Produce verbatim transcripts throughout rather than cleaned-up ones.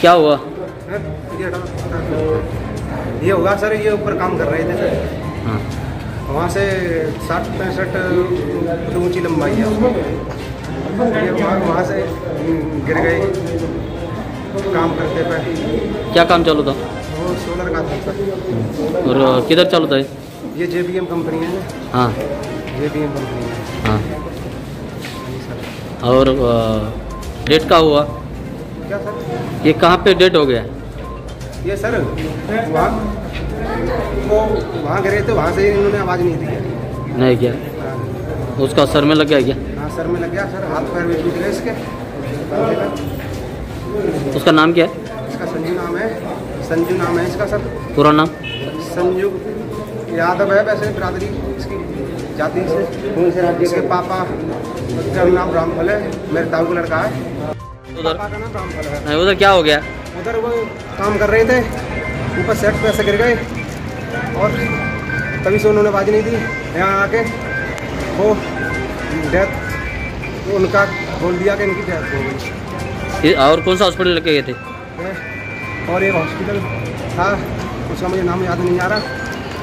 क्या हुआ? ये होगा सर, ये ऊपर काम कर रहे थे सर। हाँ। वहाँ से साठ पैंसठ फुट ऊँची लंबाई है, ये वहाँ वहाँ से गिर गए काम करते पे। क्या काम चालू था? वो सोलर का था सर। और किधर चालू था? ये जे बी एम कंपनी है ना। हाँ, जे बी एम कंपनी है। हाँ। सर और डेट का हुआ क्या सर? ये कहाँ पे डेट हो गया? ये सर वहाँ वो वहाँ गिरे थे, वहाँ से इन्होंने आवाज़ नहीं दी। नहीं क्या? उसका सर में लग गया क्या? हाँ सर में लग गया सर, हाथ पैर भी टूट गए इसके। उसका नाम क्या है? इसका संजू नाम है, संजू नाम है इसका सर। पूरा नाम? संजू यादव है, वैसे बिरादरी इसकी जाति से। इसके पापा का नाम रामफल है, मेरे ताऊ का लड़का है। उधर पापा का नाम रामफल है। नहीं, उधर क्या हो गया? उधर वो काम कर रहे थे, ऊपर सेट पे ऐसे गिर गए और तभी से उन्होंने आवाज़ नहीं दी। यहाँ आके वो डेथ उनका बोल दिया कि इनकी डेथ हो गई। ये और कौन सा हॉस्पिटल लेके गए थे? और एक हॉस्पिटल था, उसका मुझे नाम याद नहीं आ रहा।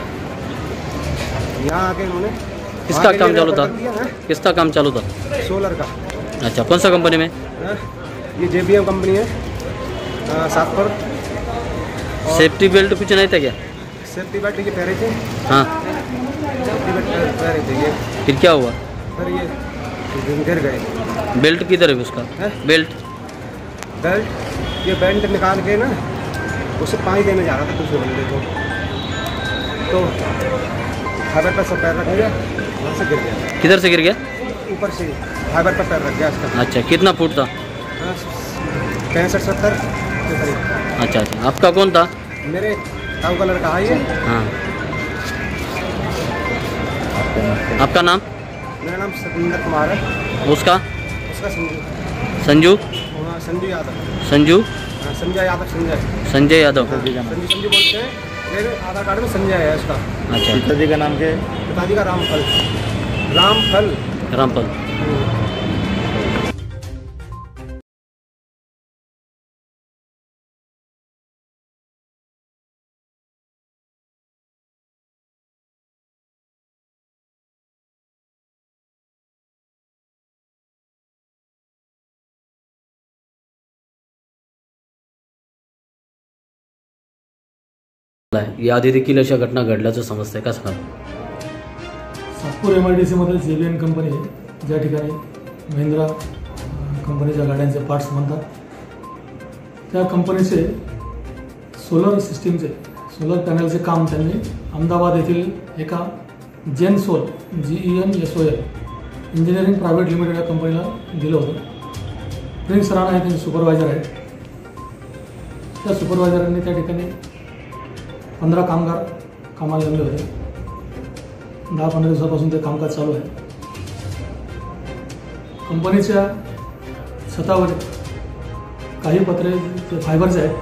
यहाँ आके उन्होंने किसका काम चालू था? है? किसका काम चालू था? सोलर का। अच्छा, कौन सा कंपनी में? है? ये जे बी एम कंपनी है सातपुर। सेफ्टी बेल्ट कुछ नहीं था क्या? सेफ्टी बेल्ट ये पहरे थे। हाँ। सेफ्टी बेल्ट पहरे थे ये। फिर क्या हुआ? सर ये गिर गए। बेल्ट किधर है उसका? है? बेल्ट बेल्ट ये बेल्ट निकाल के ना उसे पानी देने जा रहा था दूसरे बंदे को, तो फाइबर पर सब पैर रख गया, वहाँ से गिर गया। किधर से गिर गया? ऊपर से फाइबर पर पैर रख गया इसका। अच्छा, कितना फुट था? पैंसठ सत्तर के करीब। अच्छा अच्छा, आपका कौन था? मेरे ताऊ का लड़का है ये। हाँ। आपका नाम? मेरा नाम सतेंद्र कुमार है। उसका? उसका संजू। संजू? हाँ संजू यादव। संजू? हाँ संजय यादव। संजय संजय यादव। संजू संजू बोलते हैं, मेरे आधार कार्ड में संजय है उसका। अच्छा। पिताजी का नाम क्या है? पिताजी का रामफल। रामफल रामफल। या देखील अशा घटना घडल्याचं समजतंय का सांगा? सातपूर एम आय डी सीमध्ये जे बी एम कंपनी आहे, ज्या ठिकाणी महिंद्रा कंपनीच्या गाड्यांचे पार्ट्स बनतात. त्या कंपनीचे सोलर सिस्टीमचे सोलर पॅनलचे काम त्यांनी अहमदाबाद येथील एका Gensol G E N S O L engineering private limited या कंपनीला दिलं होतं. प्रिन्स राणा हे त्यांचे सुपरवायझर आहेत. त्या सुपरवायझरांनी त्या ठिकाणी पंधरा कामगार कामाला लावले होते. दहा पंधरा दिवसापासून ते कामकाज चालू आहे. कंपनीच्या छतावर काही पत्रे जे फायबरचे आहेत,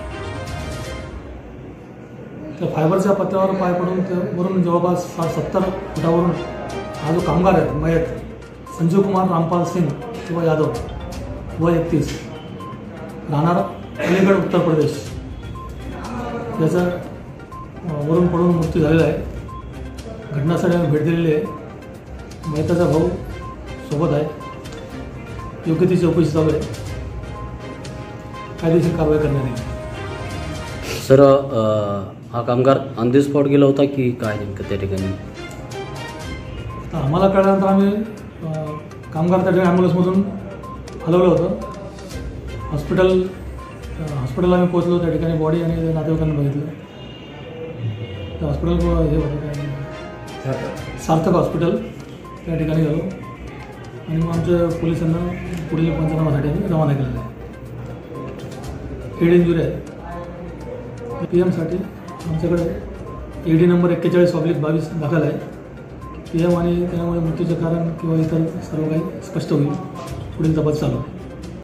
त्या फायबरच्या पत्र्यावर पाय पडून ते वरून जवळपास साठ सत्तर फुटावरून हा जो कामगार आहे मयत संजू कुमार रामपाल सिंग किंवा यादव वय एकतीस, राहणार अलीगड उत्तर प्रदेश, याचा वरून पडून मृत्यू झालेला आहे. घटनास्थळी आम्ही भेट दिलेली आहे. मयताचा भाऊ सोबत आहे. योग्य ती चौकशी चालू आहे. कायदेशीर कारवाई करण्यात येईल. सर, हा कामगार ऑन दी स्पॉट गेला होता की काय नेमकं त्या ठिकाणी? तर आम्हाला कळल्यानंतर आम्ही कामगार त्या ठिकाणी ॲम्ब्युलन्समधून हलवलं होतं. हॉस्पिटल हॉस्पिटलला आम्ही पोहोचलो. त्या ठिकाणी बॉडी आणि नातेवाईकांना बघितलं. त्या हॉस्पिटल हे होतं काय सार्थक हॉस्पिटल, त्या ठिकाणी गेलो आणि मग आमच्या पोलिसांना पुढील पंचनामासाठी आम्ही रवाना केलेलं आहे. हेड इंजुरी आहे. पी एमसाठी आमच्याकडे ए डी नंबर एक्केचाळीस ऑब्लिक बावीस दाखल आहे. पी एम आणि त्यामुळे मृत्यूचं कारण किंवा इतर सर्व काही स्पष्ट होईल. पुढील तपास चालू आहे.